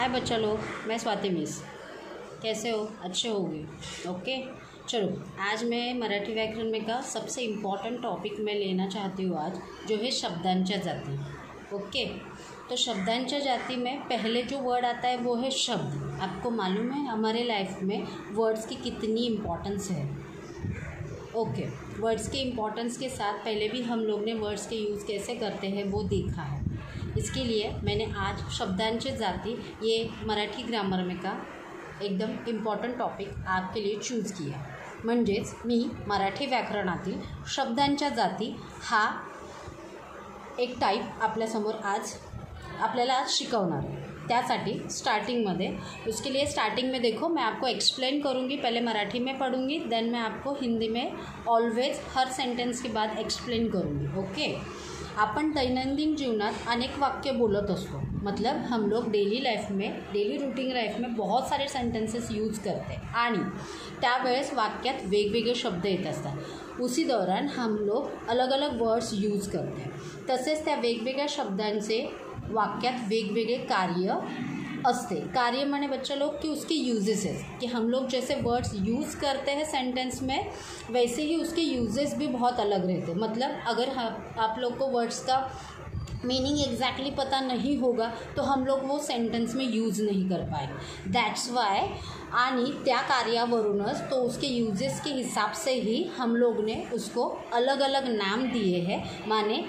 हाय बच्चा लोग, मैं स्वाति मिस। कैसे हो? अच्छे होगे? ओके, चलो आज मैं मराठी व्याकरण में का सबसे इम्पॉर्टेंट टॉपिक मैं लेना चाहती हूँ आज, जो है शब्दांच्या जाती। ओके, तो शब्दांच्या जाति में पहले जो वर्ड आता है वो है शब्द। आपको मालूम है हमारे लाइफ में वर्ड्स की कितनी इम्पोर्टेंस है। ओके, वर्ड्स के इम्पोर्टेंस के साथ पहले भी हम लोग ने वर्ड्स के यूज़ कैसे करते हैं वो देखा है। इसके लिए मैंने आज शब्दांच्या जाती ये मराठी ग्रामर में का एकदम इम्पॉर्टंट टॉपिक आपके लिए चूज किया। म्हणजेच मी मराठी व्याकरणातील शब्दांच्या जाती हा एक टाइप आपल्यासमोर आपल्याला आज शिकवणार है। त्यासाठी स्टार्टिंग में उसके लिए स्टार्टिंग में देखो मैं आपको एक्सप्लेन करूँगी, पहले मराठी में पढ़ूँगी, देन मैं आपको हिंदी में ऑलवेज हर सेंटेंस के बाद एक्सप्लेन करूँगी। ओके, आपण दैनंदिन जीवनात अनेक वाक्य बोलत असतो, मतलब हम लोग डेली लाइफ में डेली रूटीन लाइफ में बहुत सारे सेंटेंसेस यूज करते हैं आणि त्यावेळेस वाक्यात वेगवेगळे शब्द येत असतात। उसी दौरान हम लोग अलग अलग वर्ड्स यूज करते हैं। तसेच त्या वेगवेगळ्या शब्दांचे वाक्यात वेगवेगळे कार्य असते। कार्य माने बच्चा लोग कि उसके यूजेस है कि हम लोग जैसे वर्ड्स यूज़ करते हैं सेंटेंस में, वैसे ही उसके यूजेस भी बहुत अलग रहते हैं। मतलब अगर आप लोग को वर्ड्स का मीनिंग एग्जैक्टली पता नहीं होगा तो हम लोग वो सेंटेंस में यूज़ नहीं कर पाए। दैट्स वाई आणि त्या कार्यावरूनच तो उसके यूजेस के हिसाब से ही हम लोग ने उसको अलग अलग नाम दिए हैं। माने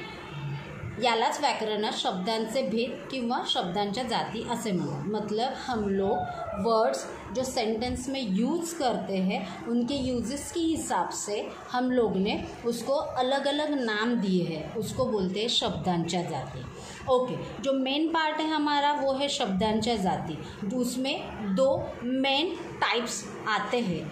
यालाच व्याकरणात शब्दांचे भेद किंवा शब्दांच्या जाती असे म्हणतात। मतलब हम लोग वर्ड्स जो सेंटेंस में यूज़ करते हैं उनके यूजेस के हिसाब से हम लोग ने उसको अलग अलग नाम दिए हैं, उसको बोलते हैं शब्दांच्या जाती। ओके, जो मेन पार्ट है हमारा वो है शब्दांच्या जाती। उसमें दो मेन टाइप्स आते हैं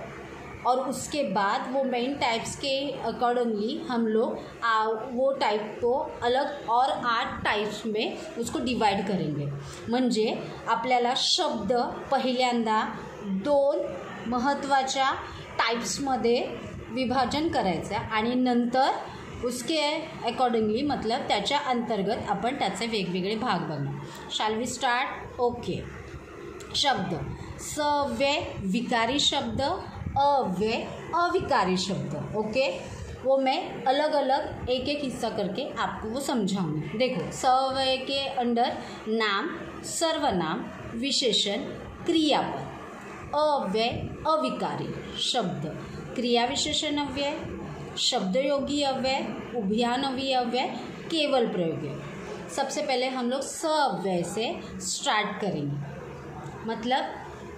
और उसके बाद वो मेन टाइप्स के अकॉर्डिंगली हम लोग वो टाइप को अलग और 8 टाइप्स में उसको डिवाइड करेंगे। म्हणजे आपल्याला शब्द पहिल्यांदा 2 महत्त्वाच्या टाइप्समध्ये विभाजन करायचं आणि नंतर उसके अकॉर्डिंगली मतलब त्याच्या अंतर्गत आपण त्याचे वेगवेगळे भाग बघणार। Shall we start? ओके, शब्द सव्यय विकारी शब्द, अव्यय अविकारी शब्द। ओके, वो मैं अलग अलग एक एक हिस्सा करके आपको वो समझाऊंगी। देखो, सव्यय के अंडर नाम, सर्वनाम, विशेषण, क्रियापद। अव्यय अविकारी शब्द, क्रिया विशेषण अव्यय, शब्दयोगी अव्यय, उभयान्वयी अव्यय, केवल प्रयोगी। सबसे पहले हम लोग सव्यय से स्टार्ट करेंगे। मतलब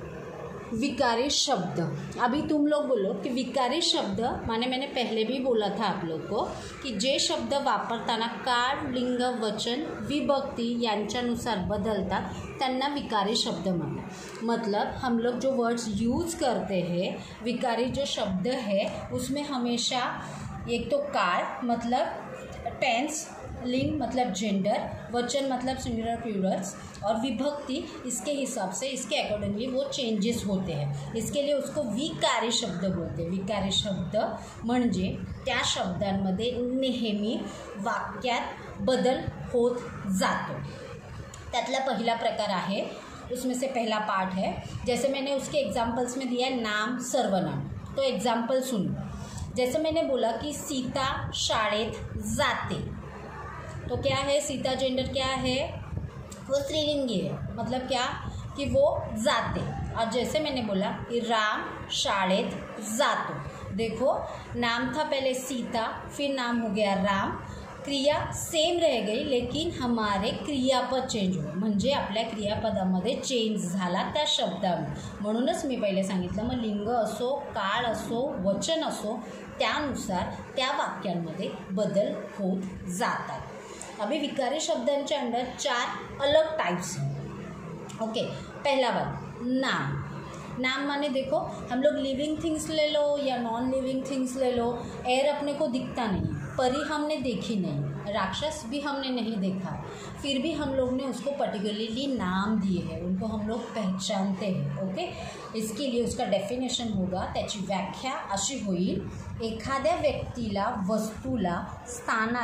विकारी शब्द। अभी तुम लोग बोलो कि विकारी शब्द माने मैंने पहले भी बोला था आप लोग को कि जे शब्द वापरताना काळ, लिंग, वचन, विभक्ति यांच्यानुसार बदलतात त्यांना विकारी शब्द मानतात। मतलब हम लोग जो वर्ड्स यूज़ करते हैं, विकारी जो शब्द है उसमें हमेशा एक तो काळ मतलब टेंस, लिंग मतलब जेंडर, वचन मतलब सिंगुलर प्लूरल्स और विभक्ति इसके हिसाब से इसके अकॉर्डिंगली वो चेंजेस होते हैं। इसके लिए उसको विकारी शब्द बोलते हैं। विकारी शब्द म्हणजे त्या शब्दांमध्ये नेहमी वाक्यात बदल होत जातो। त्यातला पहिला प्रकार आहे, उसमें से पहला पार्ट है, जैसे मैंने उसके एग्जाम्पल्स में दिया है नाम, सर्वनाम। तो एग्जाम्पल सुनो। जैसे मैंने बोला कि सीता शाळेत जाते, तो क्या है, सीता जेंडर क्या है, वो स्त्रीलिंगी है। मतलब क्या कि वो जाते। और जैसे मैंने बोला कि राम शाळेत जातो, देखो नाम था पहले सीता, फिर नाम हो गया राम, क्रिया सेम रह गई लेकिन हमारे क्रियापद चेंज हो, म्हणजे आपल्या क्रियापदामध्ये चेंज झाला त्या शब्दामुळे। म्हणूनच मी पहिले सांगितलं, मग लिंग असो, काळ असो, वचन असो, त्यानुसार त्या वाक्यांमध्ये बदल होत जातात। अभी विकारी शब्दांचे अंडर 4 अलग टाइप्स हैं। ओके, पहला बात नाम। नाम माने देखो हम लोग लिविंग थिंग्स ले लो या नॉन लिविंग थिंग्स ले लो, एयर अपने को दिखता नहीं, परी हमने देखी नहीं, राक्षस भी हमने नहीं देखा, फिर भी हम लोग ने उसको पर्टिकुलरली नाम दिए हैं, उनको हम लोग पहचानते हैं। ओके, इसके लिए उसका डेफिनेशन होगा, त्याची व्याख्या अशी होईल, एखाद्या व्यक्तीला, वस्तूला, स्थानाला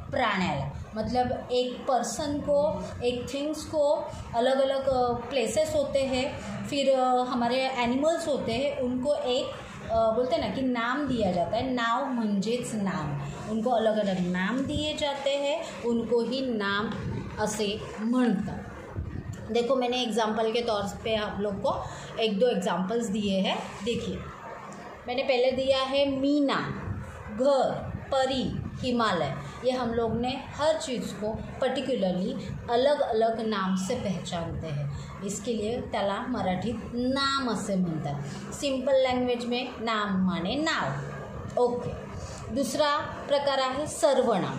प्राण्याला, मतलब एक पर्सन को, एक थिंग्स को अलग अलग प्लेसेस होते हैं, फिर हमारे एनिमल्स होते हैं, उनको एक बोलते हैं ना कि नाम दिया जाता है. नाव म्हणजेच नाम, उनको अलग अलग नाम दिए जाते हैं, उनको ही नाम असे म्हणतात. देखो मैंने एग्जाम्पल के तौर पे आप लोग को एक दो एग्जाम्पल्स दिए हैं. देखिए मैंने पहले दिया है मीना, घर, परी, हिमालय. ये हम लोग ने हर चीज़ को पर्टिकुलरली अलग अलग नाम से पहचानते हैं. इसके लिए त्याला मराठीत नाम असे म्हणतात. सिंपल लँग्वेज में नाम माने नाव. ओके. दूसरा प्रकार है सर्वनाम.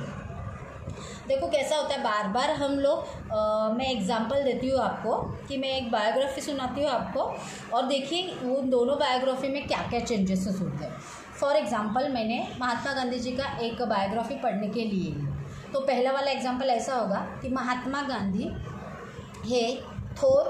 देखो कैसा होता है, बार बार हम लोग मैं एग्जांपल देती हूँ आपको कि मैं एक बायोग्राफी सुनाती हूँ आपको, और देखिए वो दोनों बायोग्राफी में क्या क्या चेंजेस होते हैं. फॉर एग्जांपल मैंने महात्मा गांधी जी का एक बायोग्राफी पढ़ने के लिए, तो पहला वाला एग्जांपल ऐसा होगा कि महात्मा गांधी हे थोर.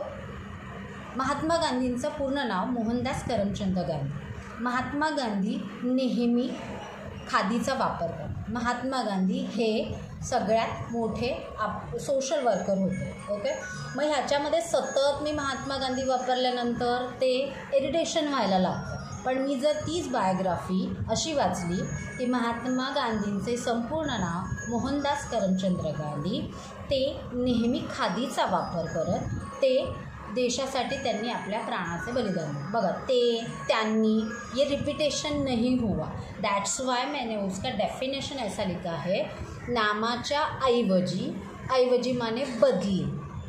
महात्मा गांधींचं पूर्ण नाव मोहनदास करमचंद गांधी. महात्मा गांधी नेहमी खादीचा वापर करतात. महात्मा गांधी हे सगळ्यात मोठे सोशल वर्कर होते. ओके. मग ह्याच्यामध्ये सतत मी महात्मा गांधी वापरल्यानंतर ते इरिटेशन व्हायला लागतं. पण मी जर तीच बायोग्राफी अशी वाचली की महात्मा गांधींचे संपूर्ण नाव मोहनदास करमचंद गांधी, ते नेहमी खादीचा वापर करत, ते देशासाठी त्यांनी आपल्या प्राणाचे बलिदान दिए. बघा, ते, त्यांनी, ये रिपीटेशन नहीं हुआ. दैट्स वाई मैंने उसका डेफिनेशन ऐसा लिखा है, नामाच्या ऐवजी, ऐवजी माने बदली,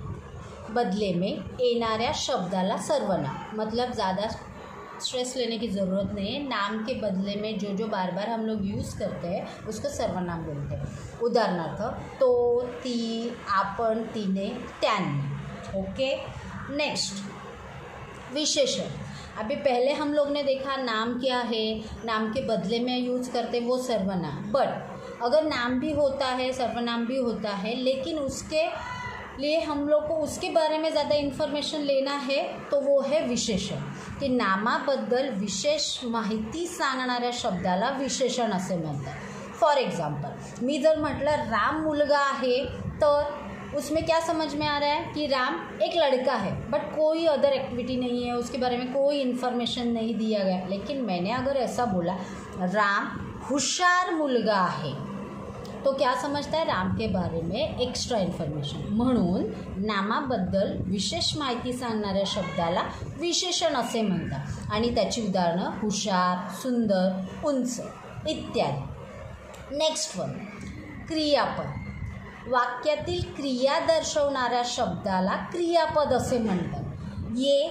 बदले में येणाऱ्या शब्दाला सर्वनाम. मतलब ज़्यादा स्ट्रेस लेने की ज़रूरत नहीं है. नाम के बदले में जो जो बार बार हम लोग यूज़ करते हैं उसको सर्वनाम बोलते हैं. उदाहरणार्थ तो, ती, आपण, तिने, त्यांनी. ओके. नेक्स्ट, विशेषण. अभी पहले हम लोग ने देखा नाम क्या है, नाम के बदले में यूज़ करते वो सर्वनाम. बट अगर नाम भी होता है, सर्वनाम भी होता है, लेकिन उसके लिए हम लोग को उसके बारे में ज़्यादा इन्फॉर्मेशन लेना है तो वो है विशेषण. की नामाबद्दल विशेष माहिती सांगणाऱ्या शब्दाला विशेषण असे म्हणतात. फॉर एग्जाम्पल मी जर म्हटलं राम मुलगा आहे, तर उसमें क्या समझ में आ रहा है कि राम एक लड़का है, बट कोई अदर एक्टिविटी नहीं है, उसके बारे में कोई इन्फॉर्मेशन नहीं दिया गया. लेकिन मैंने अगर ऐसा बोला राम हुशार मुलगा है, तो क्या समझता है, राम के बारे में एक्स्ट्रा इन्फॉर्मेशन. म्हणून नामाबद्दल विशेष माहिती सांगणाऱ्या शब्दाला विशेषण असे म्हणतात. आणि त्याची उदाहरणं हुशार, सुंदर, उंच इत्यादी. नेक्स्ट वन, क्रियापद. वाक्यातील क्रिया दर्शवणाऱ्या शब्दाला क्रियापद असे म्हणतात. ये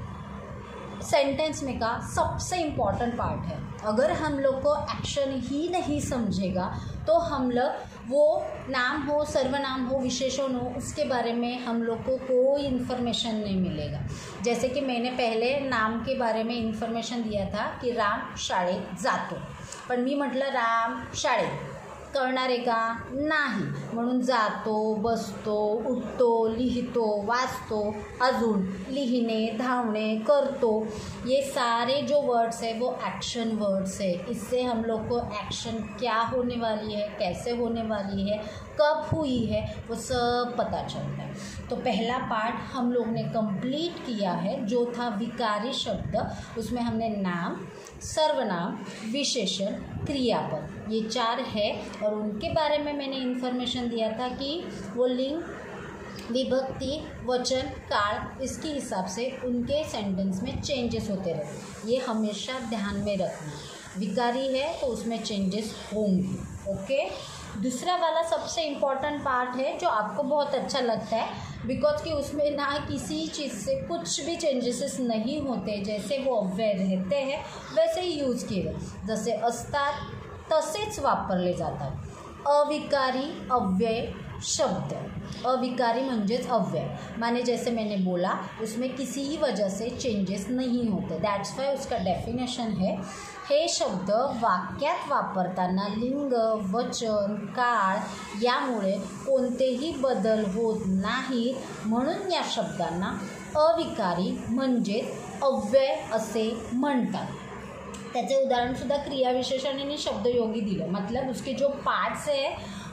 सेंटेंस में का सबसे इम्पॉर्टेंट पार्ट है. अगर हम लोग को एक्शन ही नहीं समझेगा तो हम लोग वो नाम हो, सर्वनाम हो, विशेषण हो, उसके बारे में हम लोग को कोई इन्फॉर्मेशन नहीं मिलेगा. जैसे कि मैंने पहले नाम के बारे में इन्फॉर्मेशन दिया था कि राम शाळेत जातो, पण मी म्हटलं राम शाळेत, करणार आहे का, नाही. म्हणून जातो, बसतो, उठतो, लिहितो, वाचतो, अजून लिहिणे, धावणे, करतो, ये सारे जो वर्ड्स है वो एक्शन वर्ड्स है. इससे हम लोग को एक्शन क्या होने वाली है, कैसे होने वाली है, कब हुई है, वो सब पता चलता है. तो पहला पार्ट हम लोग ने कंप्लीट किया है, जो था विकारी शब्द. उसमें हमने नाम, सर्वनाम, विशेषण, क्रियापद, ये 4 है. और उनके बारे में मैंने इन्फॉर्मेशन दिया था कि वो लिंग, विभक्ति, वचन, काल, इसके हिसाब से उनके सेंटेंस में चेंजेस होते रहते. ये हमेशा ध्यान में रखना. विकारी है तो उसमें चेंजेस होंगे. ओके. दूसरा वाला सबसे इम्पॉर्टेंट पार्ट है जो आपको बहुत अच्छा लगता है, बिकॉज कि उसमें ना किसी चीज़ से कुछ भी चेंजेस नहीं होते. जैसे वो अव्यय रहते हैं वैसे ही यूज़ किए गए, जसे असतात तसेच वापरले जातात. अविकारी अव्यय शब्द, अविकारी म्हणजेच अव्यय, माने जैसे मैंने बोला उसमें किसी ही वजह से चेंजेस नहीं होते. दैट्स वाई उसका डेफिनेशन है, हे शब्द वाक्यात वापरताना लिंग, वचन, काळ यामुळे कोणतेही बदल होत नाहीत, म्हणून या शब्दांना अविकारी म्हणजेच अव्यय असे म्हणतात. त्याचे उदाहरणसुद्धा क्रियाविशेषण आणि शब्दयोगी दिलं. मतलब उसके जो पार्ट्स है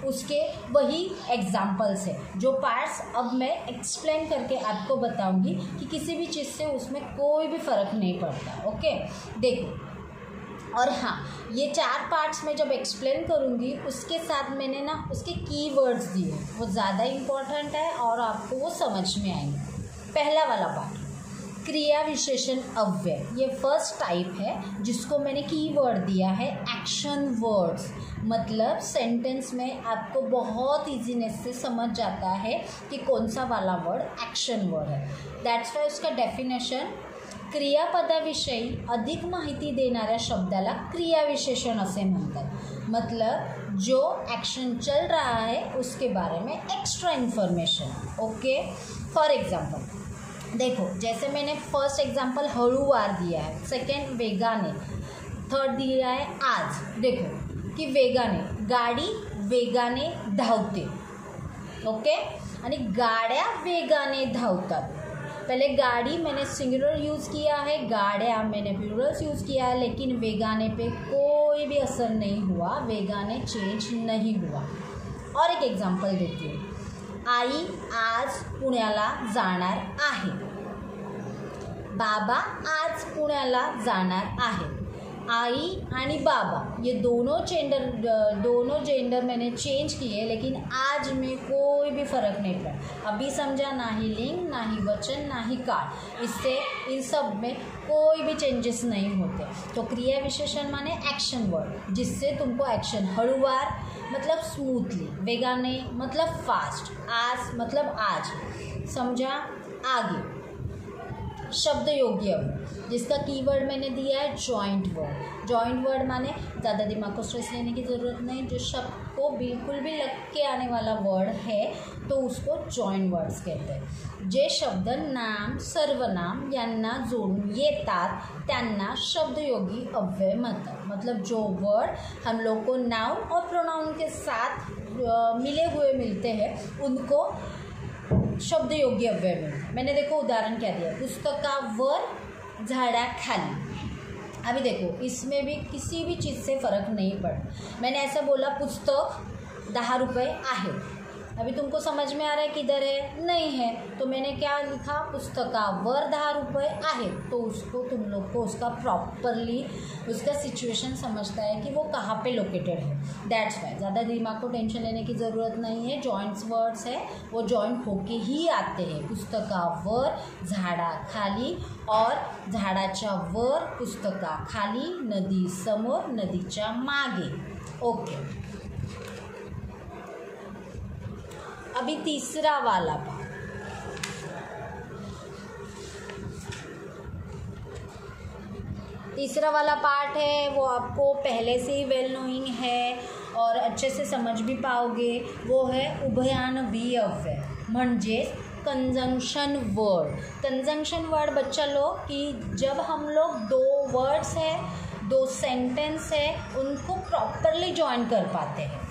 उसके वही एग्जाम्पल्स है। जो पार्ट्स अब मैं एक्सप्लेन करके आपको बताऊंगी कि किसी भी चीज़ से उसमें कोई भी फ़र्क नहीं पड़ता। ओके, देखो, और हाँ, ये 4 पार्ट्स में जब एक्सप्लेन करूँगी उसके साथ मैंने ना उसके कीवर्ड्स दिए, वो ज़्यादा इम्पॉर्टेंट है और आपको वो समझ में आएंगे। पहला वाला पार्ट, क्रिया विशेषण अव्यय, ये फर्स्ट टाइप है जिसको मैंने कीवर्ड दिया है एक्शन वर्ड्स। मतलब सेंटेंस में आपको बहुत इजीनेस से समझ जाता है कि कौन सा वाला वर्ड एक्शन वर्ड है। दैट्स वाय उसका डेफिनेशन, क्रियापदाविषयी अधिक माहिती देणाऱ्या शब्दाला क्रियाविशेषण असे म्हणतात। मतलब जो एक्शन चल रहा है उसके बारे में extra information. Okay, for example देखो, जैसे मैंने फर्स्ट एग्जांपल हळूवार दिया है, सेकंड वेगाने, थर्ड दिया है आज। देखो कि वेगाने, गाडी वेगाने धावते। ओके, आणि गाड्या वेगाने धावतात। पहले गाड़ी मैंने सिंगुलर यूज़ किया है, गाड़ियाँ मैंने प्लूरल्स यूज़ किया है, लेकिन वेगाने पे कोई भी असर नहीं हुआ, वेगाने चेंज नहीं हुआ। और एक एग्जांपल देती हूँ, आई आज पुण्याला जाणार आहे, बाबा आज पुण्याला जाणार आहे। आई आणि बाबा ये दोनों जेंडर मैंने चेंज किए, लेकिन आज में कोई भी फ़र्क नहीं पड़ा। अभी समझा, ना ही लिंग, ना ही वचन, ना ही काल, इससे इन सब में कोई भी चेंजेस नहीं होते। तो क्रिया विशेषण माने एक्शन वर्ड, जिससे तुमको एक्शन, हळूवार मतलब स्मूथली, वेगाने मतलब फास्ट, आज मतलब आज, समझा। आगे शब्द योग्य, जिसका कीवर्ड मैंने दिया है जॉइंट वर्ड। जॉइंट वर्ड माने ज़्यादा दिमाग को स्ट्रेस लेने की ज़रूरत नहीं, जो शब्द को बिल्कुल भी लग के आने वाला वर्ड है तो उसको जॉइंट वर्ड्स कहते हैं। जे शब्द नाम सर्वनाम यांना जोडून येतात त्यांना शब्दयोगी अव्यय म्हणतात। मतलब जो वर्ड हम लोग को नाउन और प्रोनाउन के साथ मिले हुए मिलते हैं उनको शब्द योग्य अव्यय में। मैंने देखो उदाहरण क्या दिया, पुस्तकावर झाडाखाली। अभी देखो इसमें भी किसी भी चीज़ से फ़र्क नहीं पड़ा। मैंने ऐसा बोला पुस्तक 10 रुपये आहे, अभी तुमको समझ में आ रहा है किधर है, नहीं है, तो मैंने क्या लिखा, पुस्तकावर 10 रुपये आहे। तो उसको तुम लोग को उसका प्रॉपरली उसका सिचुएशन समझता है कि वो कहाँ पे लोकेटेड है। दैट्स वाई ज़्यादा दिमाग को टेंशन लेने की ज़रूरत नहीं है। जॉइंट्स वर्ड्स है वो जॉइंट होके ही आते हैं। पुस्तकावर झाडाखाली और झाडाच्या वर पुस्तकाखाली, नदी समोर नदीच्या मागे। ओके, अभी तीसरा वाला पार्ट, तीसरा वाला पार्ट है वो आपको पहले से ही वेल नोइंग है और अच्छे से समझ भी पाओगे। वो है उभयान्वयी अव्यय, म्हणजेच कंजंक्शन वर्ड। कंजंक्शन वर्ड बच्चा लोग कि जब हम लोग 2 वर्ड्स है, 2 सेंटेंस है, उनको प्रॉपरली ज्वाइन कर पाते हैं।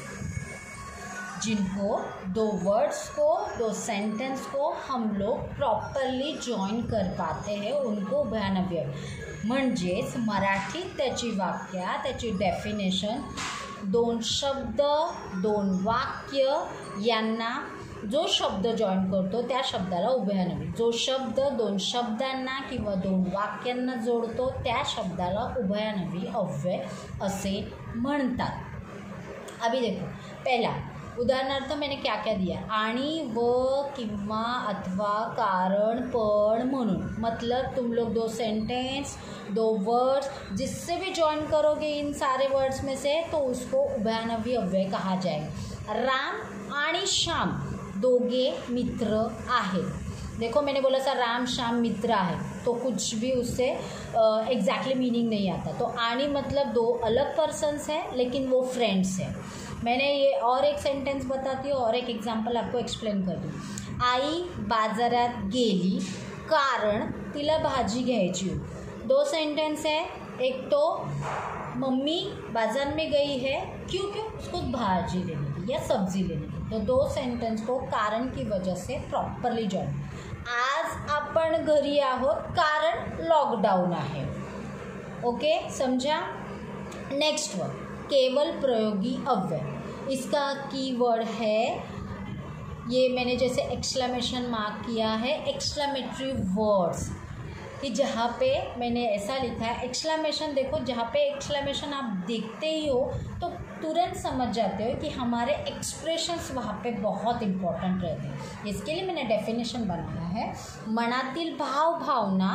जिनको 2 वर्ड्स को, 2 सेंटेंस को हम लोग प्रॉपरली जॉइन कर पाते हैं उनको उभयान्वयी। म्हणजेच मराठीत त्याची वाक्य, त्याची डेफिनेशन 2 शब्द 2 वाक्य यांना जो शब्द जॉइन करतो त्या शब्दाला उभयान्वयी। जो शब्द 2 शब्दांना किंवा 2 वाक्यांना जोडतो त्या शब्दाला उभयान्वयी अव्यय असे म्हणतात। अभी देखो पहला उदाहरणार्थ मैंने क्या क्या दिया, आणि व किंवा अथवा कारण पण म्हणून। मतलब तुम लोग 2 सेंटेंस 2 वर्ड्स जिससे भी ज्वाइन करोगे इन सारे वर्ड्स में से तो उसको उभयान्वयी अव्यय कहा जाएगा। राम आणि श्याम दोगे मित्र आहेत। देखो मैंने बोला था राम श्याम मित्र है, तो कुछ भी उससे एग्जैक्टली मीनिंग नहीं आता। तो आणि मतलब 2 अलग पर्सन्स हैं लेकिन वो फ्रेंड्स हैं। मैंने ये और एक सेंटेंस बताती हूँ और एक एग्जांपल आपको एक्सप्लेन कर दूँ। आई बाजारात गेली कारण तिला भाजी घ्यायची होती। 2 सेंटेंस है, एक तो मम्मी बाजार में गई है क्योंकि उसको भाजी लेने की या सब्जी लेने की। तो 2 सेंटेंस को कारण की वजह से प्रॉपरली जॉइन। आज आपण घरी आहोत कारण लॉकडाऊन आहे। ओके, समझा। नेक्स्ट वन केवल प्रयोगी अव्यय। इसका कीवर्ड है, ये मैंने जैसे एक्सक्लेमेशन मार्क किया है, एक्सक्लेमेटरी वर्ड्स, कि जहाँ पे मैंने ऐसा लिखा है एक्सक्लेमेशन। देखो जहाँ पे एक्सक्लेमेशन आप देखते ही हो तो तुरंत समझ जाते हो कि हमारे एक्सप्रेशंस वहाँ पे बहुत इम्पोर्टेंट रहते हैं। इसके लिए मैंने डेफिनेशन बनाया है, मनातील भाव भावना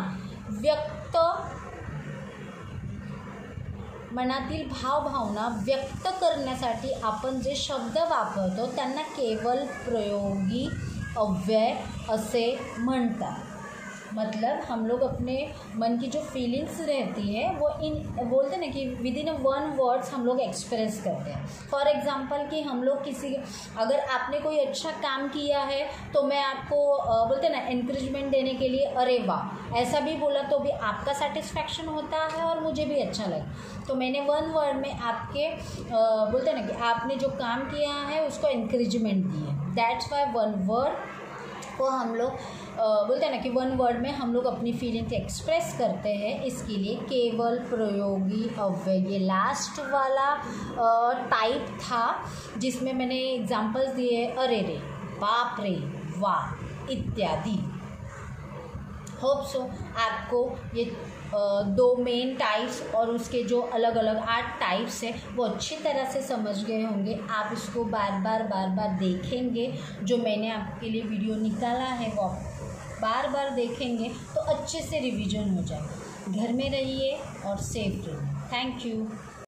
व्यक्त करण्यासाठी आपण जे शब्द वापरतो त्यांना केवल प्रयोगी अव्यय असे म्हणतात। मतलब हम लोग अपने मन की जो फीलिंग्स रहती है वो बोलते हैं ना कि विद इन वन वर्ड्स हम लोग एक्सप्रेस करते हैं। फॉर एग्जांपल कि हम लोग अगर आपने कोई अच्छा काम किया है तो मैं आपको बोलते हैं ना एनकरेजमेंट देने के लिए अरे वाह ऐसा भी बोला तो भी आपका सेटिस्फैक्शन होता है और मुझे भी अच्छा लगा। तो मैंने वन वर्ड में आपके बोलते हैं ना कि आपने जो काम किया है उसको एनकरेजमेंट दी है। दैट्स वाई वन वर्ड को हम लोग बोलते हैं ना कि वन वर्ड में हम लोग अपनी फीलिंग एक्सप्रेस करते हैं। इसके लिए केवल प्रयोगी अव्यय, ये लास्ट वाला टाइप था जिसमें मैंने एग्जांपल्स दिए अरे रे, बाप रे, वाह इत्यादि। होप सो आपको ये दो मेन टाइप्स और उसके जो अलग अलग 8 टाइप्स है वो अच्छी तरह से समझ गए होंगे। आप इसको बार बार देखेंगे, जो मैंने आपके लिए वीडियो निकाला है वो बार बार देखेंगे तो अच्छे से रिवीजन हो जाएगा। घर में रहिए और सेफ रहिए। Thank you.